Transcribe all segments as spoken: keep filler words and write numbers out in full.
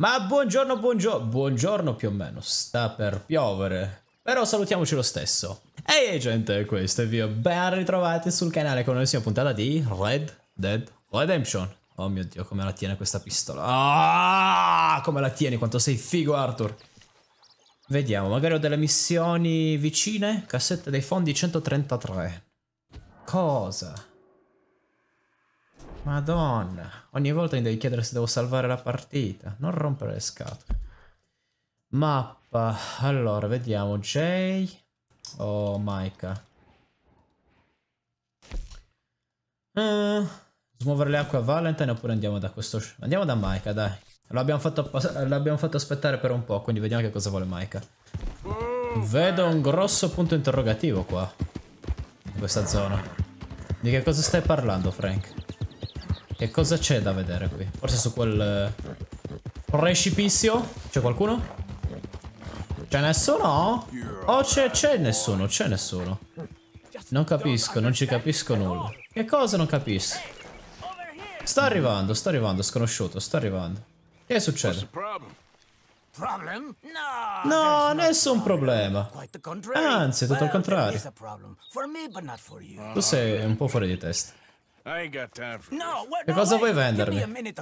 Ma buongiorno, buongiorno, buongiorno più o meno, sta per piovere, però salutiamoci lo stesso. Ehi hey, gente, questo è Vio, ben ritrovati sul canale con un'ultima puntata di Red Dead Redemption. Oh mio Dio, come la tiene questa pistola. Ah, come la tieni, quanto sei figo Arthur. Vediamo, magari ho delle missioni vicine. Cassette dei fondi centotrentatré. Cosa? Madonna, ogni volta mi devi chiedere se devo salvare la partita. Non rompere le scatole. Mappa, allora vediamo. Jay o Micah? Uh, smuovere le acque a Valentine oppure andiamo da questo... Andiamo da Micah, dai. L'abbiamo fatto, fatto aspettare per un po', quindi vediamo che cosa vuole Micah. Vedo un grosso punto interrogativo qua, in questa zona. Di che cosa stai parlando, Frank? Che cosa c'è da vedere qui? Forse su quel precipizio? C'è qualcuno? C'è nessuno? Oh, c'è nessuno, c'è nessuno. Non capisco, non ci capisco nulla. Che cosa non capisco? Sta arrivando, sta arrivando, sconosciuto, sta arrivando. Che succede? No, nessun problema. Anzi, tutto il contrario. Tu sei un po' fuori di testa. Che cosa vuoi vendermi?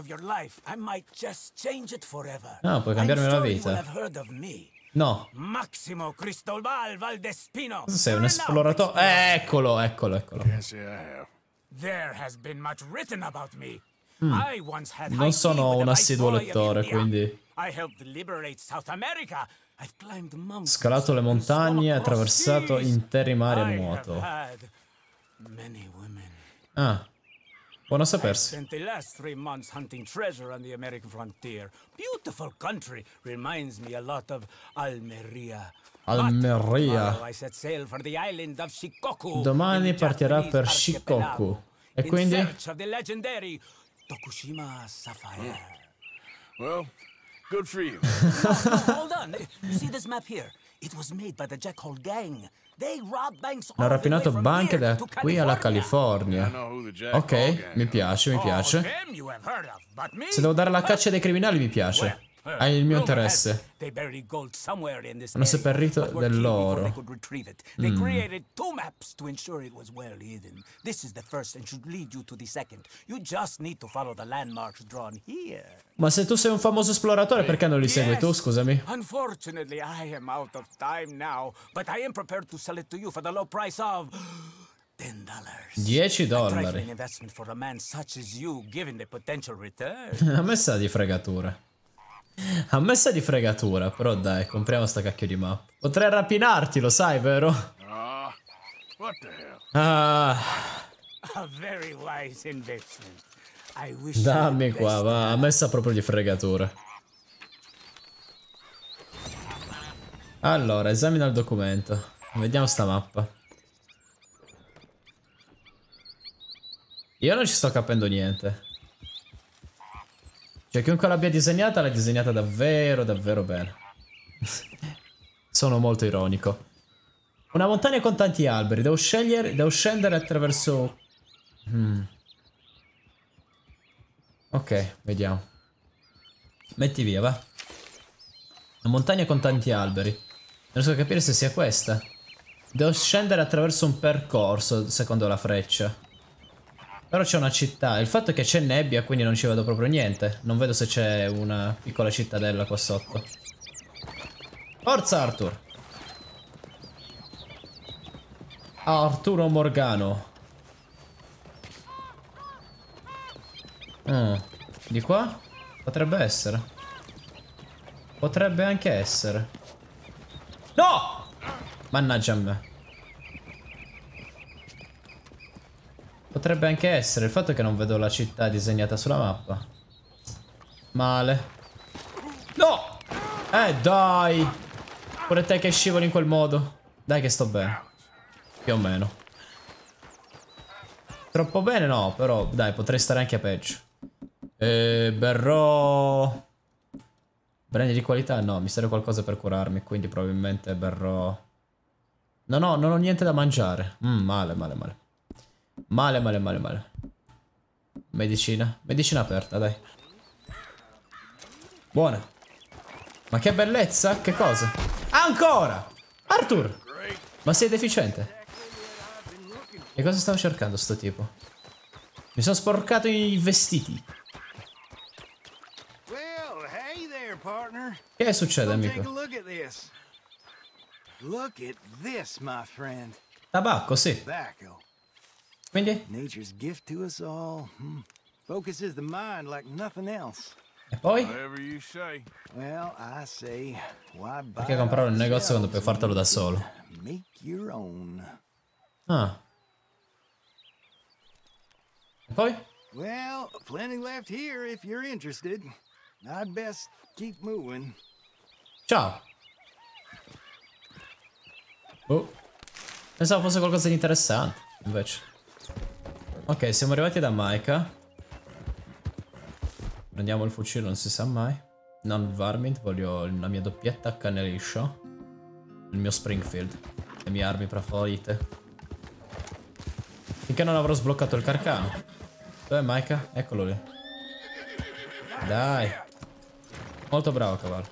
No, puoi cambiarmi la vita. No. Massimo Cristobal Valdespino. Sei un esploratore. Eccolo, eccolo, eccolo. There has been much written about me. Mm. I once had Non sono un assiduo lettore, quindi. Scalato le montagne, attraversato interi mari a nuoto. Ah. Buono sapersi. Spent the last three months hunting treasure on the American frontier. Beautiful country, reminds me a lot of Almeria. Almeria. I set sail for the island of Shikoku. Domani partirà per Shikoku. E quindi? In search of the legendary Tokushima Sapphire. Well, good for you. No, no, hold on. You see this map here? It was made by the Jackhole gang. They rob banks. Hanno rapinato banche da qui alla California. Ok, mi piace, mi piace. Se devo dare la caccia dei criminali mi piace. Hai il mio interesse. Hanno seppellito dell'oro. Mm. Ma se tu sei un famoso esploratore, perché non li segui tu, scusami? Unfortunately, I am out of time now, but I am prepared to sell it to you for the low price of dieci dollari. A me sa di fregatura. A me sa di fregatura, però dai, compriamo sta cacchio di mappa. Potrei rapinarti, lo sai, vero? Ah, what the hell? Ah. A very wise investment. I wish Dammi qua, va, a me sa proprio di fregatura. Allora, esamina il documento. Vediamo sta mappa. Io non ci sto capendo niente. Cioè, chiunque l'abbia disegnata, l'ha disegnata davvero, davvero bene. Sono molto ironico. Una montagna con tanti alberi. Devo scegliere, devo scendere attraverso... Hmm. Ok, vediamo. Metti via, va. Una montagna con tanti alberi. Non riesco a capire se sia questa. Devo scendere attraverso un percorso, secondo la freccia. Però c'è una città. Il fatto è che c'è nebbia, quindi non ci vedo proprio niente. Non vedo se c'è una piccola cittadella qua sotto. Forza Arthur. Arturo Morgano. Mm. Di qua? Potrebbe essere. Potrebbe anche essere. No! Mannaggia a me. Potrebbe anche essere, il fatto è che non vedo la città disegnata sulla mappa. Male. No! Eh dai! Pure te che scivoli in quel modo. Dai che sto bene. Più o meno. Troppo bene no, però dai, potrei stare anche a peggio. E berrò... Brandi di qualità? No, mi serve qualcosa per curarmi, quindi probabilmente berrò... No, no, non ho niente da mangiare. Mm, male, male, male. Male, male, male, male. Medicina. Medicina aperta, dai. Buona. Ma che bellezza? Che cosa? Ancora! Arthur! Ma sei deficiente? E cosa stavo cercando sto tipo? Mi sono sporcato i vestiti. Well, hey there, partner. Che succede, Come take amico? a look at this. Look at this, my friend. Tabacco, sì. Tobacco. Quindi? Nature's gift to us all. Hmm. Focuses the mind like nothing else. E poi? Whatever you say. Well, I say, why buy Perché comprare un negozio quando puoi fartelo da solo? Make your own. Ah. E poi? Well, plenty left here if you're interested. I'd best keep moving. Ciao. Oh. Pensavo fosse qualcosa di interessante, invece. Ok, siamo arrivati da Micah. Prendiamo il fucile, non si sa mai. Non il Varmint, voglio la mia doppietta a canne liscio. Il mio Springfield. Le mie armi preferite. Finché non avrò sbloccato il carcano. Dov'è Micah? Eccolo lì. Dai. Molto bravo, cavallo.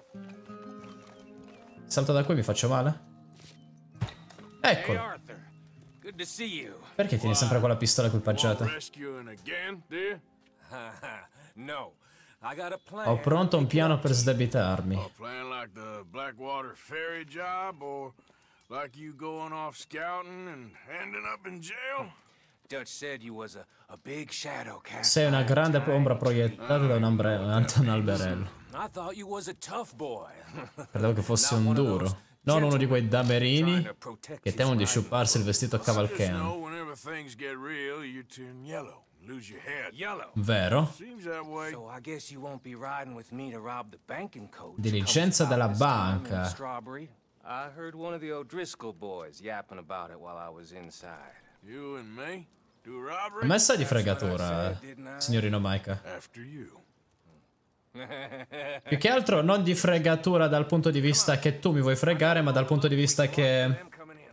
Salto da qui, mi faccio male? Eccolo. Perché tieni sempre quella pistola equipaggiata? Rescuing again, dear? No. I got a plan. Ho pronto un piano per sdebitarmi. A plan like the Blackwater ferry job, or like you going off scouting and ending up in jail? Dutch said you was a, a big shadow cast. Sei una grande ombra proiettata da un, ambre- da un alberello. I thought you was a tough boy. Credevo che fossi un duro. Non uno di quei damerini che temono di sciuparsi il vestito a Just cavalcano. know whenever things get real, you turn yellow, lose your head. Yellow. Vero? Seems that way. So I guess you won't be riding with me to rob the banking coach. Diligenza della banca. Strawberry. I heard one of the O'Driscoll boys yapping about it while I was inside. You and me do A robbery me sa di fregatura, signorino Micah. after you. Più che altro non di fregatura dal punto di vista che tu mi vuoi fregare, ma dal punto di vista che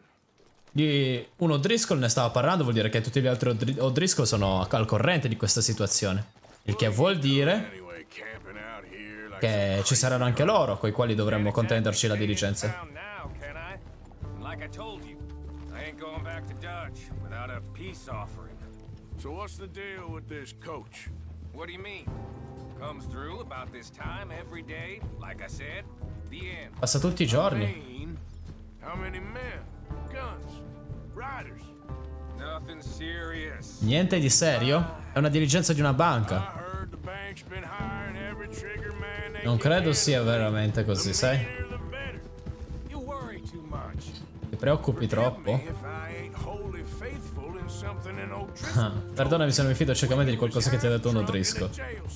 di un O'Driscoll ne stava parlando, vuol dire che tutti gli altri O'Dri- O'Driscoll sono al corrente di questa situazione. Il che vuol dire Anyway, camping out here like che ci saranno anche loro, coi quali dovremmo contenderci la diligenza. Now, can I? Like I told you, I ain't going back to Dutch without a peace offering. So what's the deal with this coach? What do you mean? Comes through about this time every day, like I said. The end. Passa tutti i giorni. Mean, how many men, guns, riders? Nothing serious. Niente di serio? È una diligenza di una I banca. heard the bank's been hiring every trigger man they Non can credo get. sia veramente The così, sai? meaner, the better. You worry too much. Ti preoccupi Forgive troppo? me if I ain't wholly faithful in something an Ah, O'Driscoll perdonami se non mi fido ciecamente di qualcosa che ti ha detto un O'Driscoll.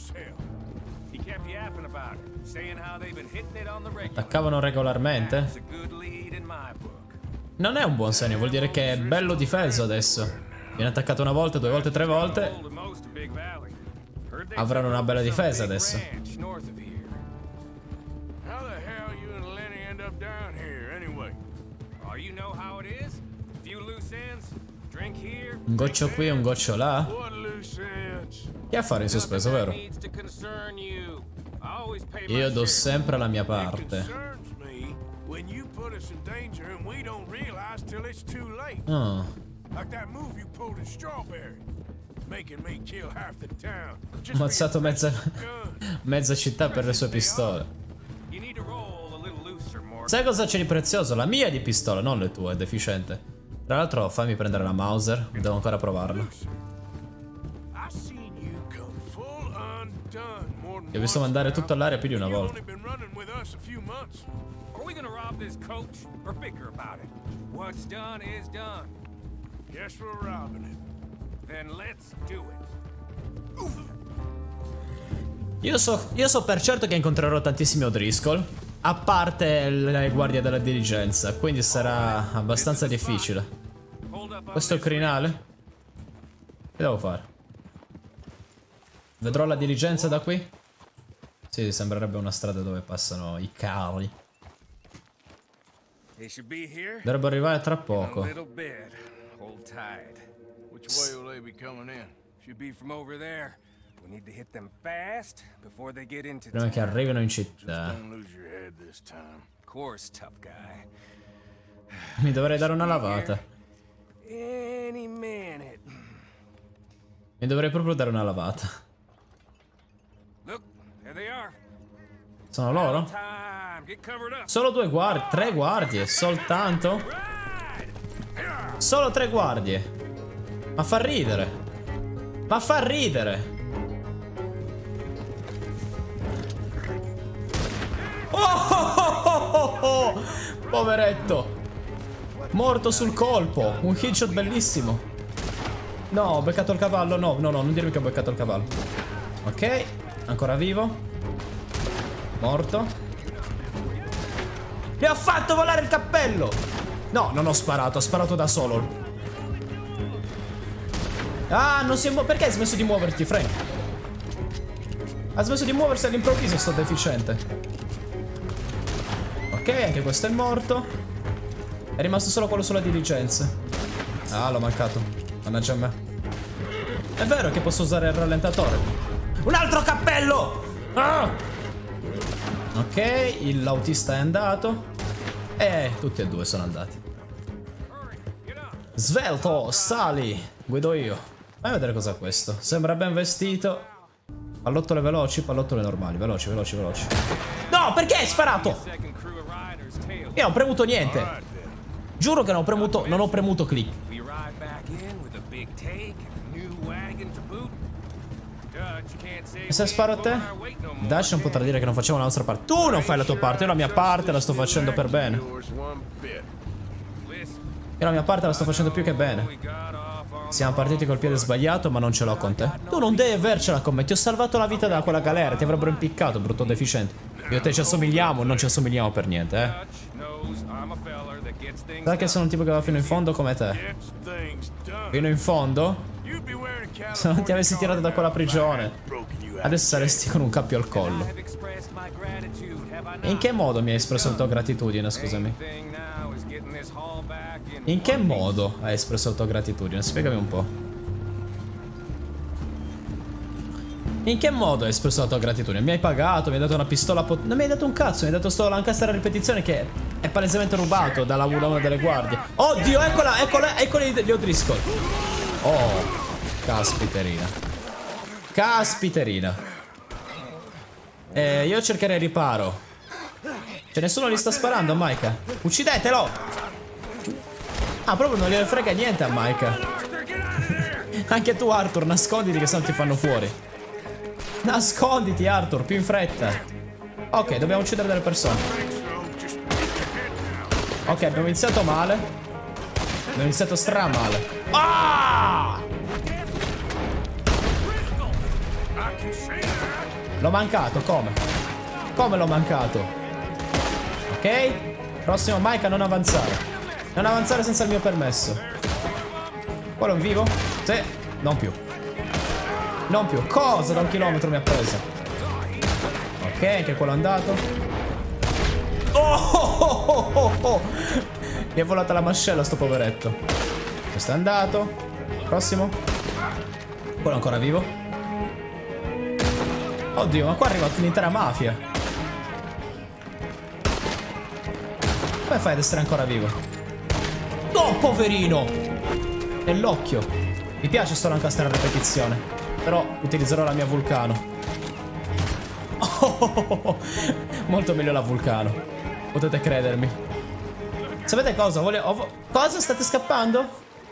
He kept yapping about it, saying how they've been hitting it on the regular. Attaccavano regolarmente? That's a good lead in my book. Non è un buon segno, vuol dire che è bello difeso adesso. Viene attaccato una volta, due volte, tre volte. Hold the most of Big Valley. Heard they Avranno una bella some difesa big adesso. ranch north of here. How the hell you and Lenny end up down here anyway? Oh, you know how it is? Few loose ends, drink here. Un goccio qui, un goccio là. What loose ends? Che affare in sospeso, vero? Needs to concern you. I always pay my Io do share. sempre la mia It parte. concerns me when you put us in danger and we don't realize till it's too late. Oh. Like that move you pulled in Strawberry, making me kill half the town. Ho Just ammazzato mezza, gun. mezza città per le sue pistole. You need to roll a little looser, Morgan. Sai cosa c'è di prezioso? La mia di pistola, non le tue, deficiente. Tra l'altro fammi prendere la Mauser, devo ancora provarla. I seen you come full undone more than Ti ho visto once mandare now. tutto all'aria più di una You've volta. only been running with us a few months. Are we gonna rob this coach or bicker about it? What's done is done. Guess we're robbing it. Then let's do it. Io so, io so per certo che incontrerò tantissimi O'Driscoll, a parte le guardie della diligenza, quindi sarà abbastanza difficile. Hold up on Questo è il crinale? Che devo fare? Vedrò la diligenza da qui? Sì, sembrerebbe una strada dove passano i carri. They should be here. Dovrebbe arrivare tra A poco. little bit. Hold tight. Which way will they be coming in? Should be from over there. Prima che arrivino in città. Mi dovrei dare una lavata. Mi dovrei proprio dare una lavata. Sono loro? Solo due guardie, tre guardie, soltanto? Solo tre guardie. Ma fa ridere. Ma fa ridere. Oh, oh, oh, oh, oh. Poveretto. Morto sul colpo. Un headshot bellissimo. No, ho beccato il cavallo. No, no, no, non dirmi che ho beccato il cavallo. Ok, ancora vivo. Morto. Mi ha fatto volare il cappello. No, non ho sparato, ho sparato da solo. Ah, non si è mu- perché hai smesso di muoverti, Frank? Ha smesso di muoversi all'improvviso, sto deficiente. Ok, anche questo è morto. È rimasto solo quello sulla diligenza. Ah, l'ho mancato. Mannaggia a me. È vero che posso usare il rallentatore. Un altro cappello! Ah! Ok, l'autista è andato. E tutti e due sono andati. Svelto, sali. Guido io. Vai a vedere cos'ha questo. Sembra ben vestito. Pallottole veloci, pallottole normali. Veloci, veloci, veloci. No, perché hai sparato? Io non ho premuto niente. Giuro che non ho premuto, non ho premuto click. E se sparo a te? Dash non potrà dire che non facciamo la nostra parte. Tu non fai la tua parte, io la mia parte la sto facendo per bene. Io la mia parte la sto facendo più che bene. Siamo partiti col piede sbagliato, ma non ce l'ho con te. Tu non devi avercela con me, ti ho salvato la vita da quella galera, ti avrebbero impiccato, brutto deficiente. Io e te ci assomigliamo, non ci assomigliamo per niente, eh. Sai che sono un tipo che va fino in fondo come te. Fino in fondo? Se non ti avessi tirato da quella prigione, adesso saresti con un cappio al collo. In che modo mi hai espresso la tua gratitudine, scusami? In che modo hai espresso la tua gratitudine? Spiegami un po'. In che modo hai espresso la tua gratitudine? Mi hai pagato, mi hai dato una pistola pot- Non mi hai dato un cazzo, mi hai dato sto Lancaster a ripetizione che è palesemente rubato dalla una delle guardie. Oddio, eccola, eccola, eccoli gli O'Driscoll. Oh, caspiterina. Caspiterina. Eh, io cercherei riparo. Cioè, nessuno gli sta sparando a Micah. Uccidetelo! Ah, proprio non gliene frega niente a Micah. Anche tu, Arthur, nasconditi che se no ti fanno fuori. Nasconditi, Arthur, più in fretta. Ok, dobbiamo uccidere delle persone. Ok, abbiamo iniziato male. Abbiamo iniziato stra male. Ah! L'ho mancato, come? Come l'ho mancato? Ok. Prossimo, Micah, non avanzare. Non avanzare senza il mio permesso. Quello è un vivo? Sì, non più. Non più. Cosa da un chilometro mi ha preso? Ok, anche quello è andato. Oh, oh, oh, oh, oh. Mi è volata la mascella sto poveretto. Questo è andato. Prossimo. Quello è ancora vivo. Oddio, ma qua arriva un'intera mafia. Come fai ad essere ancora vivo? Oh, poverino! Nell'occhio. Mi piace sto Lancaster a ripetizione. Però utilizzerò la mia Vulcano. Oh, oh, oh, oh. Molto meglio la Vulcano. Potete credermi. Sapete cosa? Voglio... Oh, cosa? State scappando?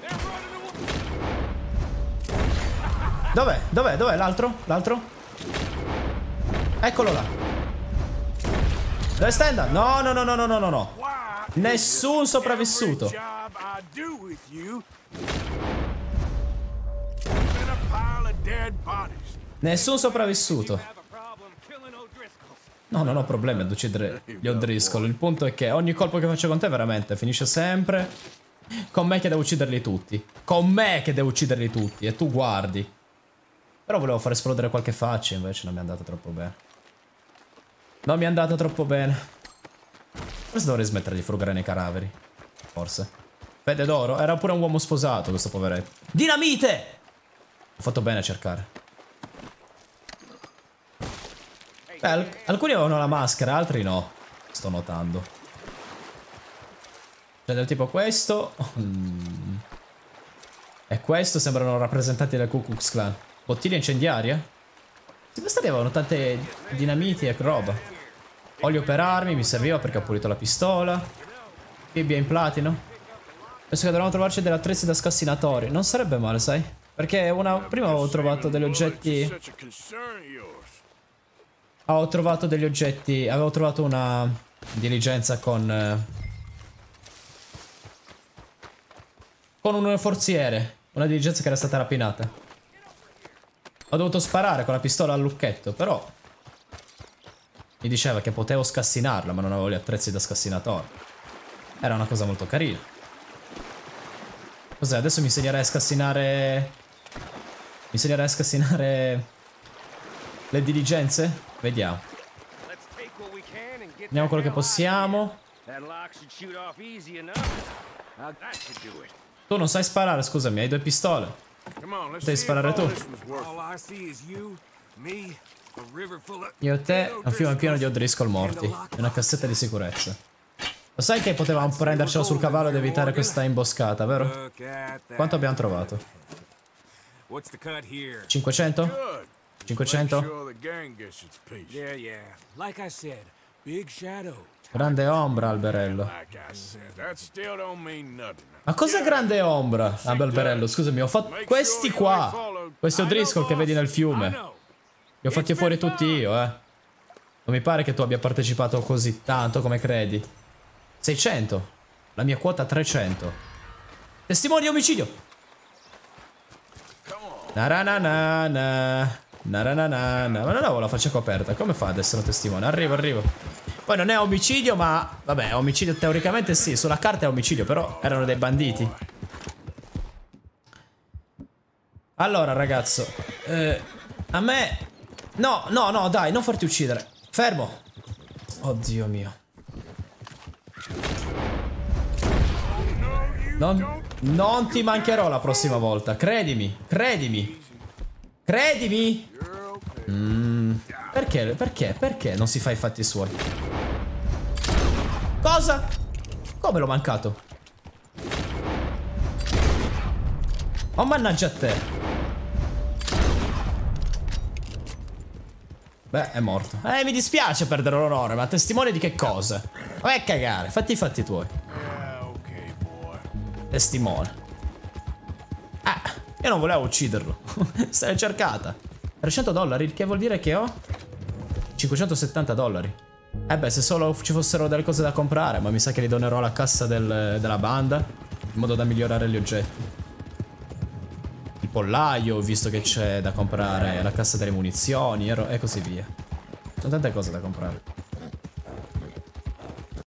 Dov'è? Dov'è? Dov'è l'altro? L'altro? Eccolo là. Dove stai andando? No, no, no, no, no, no, no, no. Nessun sopravvissuto. Nessun sopravvissuto. No, non ho problemi ad uccidere gli O'Driscoll. Il punto è che ogni colpo che faccio con te veramente finisce sempre con me che devo ucciderli tutti. Con me che devo ucciderli tutti. E tu guardi. Però volevo far esplodere qualche faccia, invece non mi è andata troppo bene. Non mi è andata troppo bene. Forse dovrei smettere di frugare nei cadaveri. Forse. Fede d'oro? Era pure un uomo sposato questo poveretto. Dinamite! Ho fatto bene a cercare. Beh, alc alcuni avevano la maschera, altri no. Sto notando. Cioè del tipo questo. Mm. E questo sembrano rappresentanti del Ku Klux Klan. Bottiglia incendiaria? Questi avevano tante dinamiti e roba. Olio per armi, mi serviva perché ho pulito la pistola. Bibbia in platino. Penso che dovremmo trovarci degli attrezzi da scassinatori. Non sarebbe male, sai? Perché una... prima avevo trovato degli oggetti... Avevo trovato degli oggetti... Avevo trovato una diligenza con... Con un forziere. Una diligenza che era stata rapinata. Ho dovuto sparare con la pistola al lucchetto, però... Mi diceva che potevo scassinarla, ma non avevo gli attrezzi da scassinatore. Era una cosa molto carina. Cos'è? Adesso mi insegnerai a scassinare... Mi insegnerai a scassinare... Le diligenze? Vediamo. Vediamo quello che possiamo. Tu non sai sparare, scusami, hai due pistole. Devi sparare tu. Io e te, un fiume pieno di O'Driscoll morti. E una cassetta di sicurezza. Lo sai che potevamo prendercelo sul cavallo ed evitare questa imboscata, vero? Quanto abbiamo trovato? cinquecento? cinquecento? Grande ombra, alberello. Ma cos'è grande ombra, alberello? Scusami, ho fatto... Questi qua! Questi O'Driscoll che vedi nel fiume. Li ho fatti fuori tutti io, eh. Non mi pare che tu abbia partecipato così tanto come credi. seicento. La mia quota trecento. Testimoni di omicidio. Naranana. Naranana. Ma non avevo la faccia coperta. Come fa ad essere un testimone? Arrivo, arrivo. Poi non è omicidio, ma... Vabbè, omicidio teoricamente sì. Sulla carta è omicidio, però erano dei banditi. Allora, ragazzo. Eh, a me... No, no, no, dai, non farti uccidere. Fermo. Oddio mio. Non, non ti mancherò la prossima volta. Credimi, credimi. Credimi. Mm, perché, perché, perché non si fa i fatti suoi? Cosa? Come l'ho mancato? Oh, mannaggia a te. Beh, è morto. Eh, mi dispiace perdere l'onore, ma testimone di che cosa? Vai a cagare, fatti i fatti tuoi. Testimone. Ah, io non volevo ucciderlo. Se l'è cercata. trecento dollari, che vuol dire che ho? cinquecentosettanta dollari. Eh beh, se solo ci fossero delle cose da comprare, ma mi sa che li donerò alla cassa del, della banda, in modo da migliorare gli oggetti. Il pollaio, visto che c'è da comprare, la cassa delle munizioni e così via. Sono tante cose da comprare.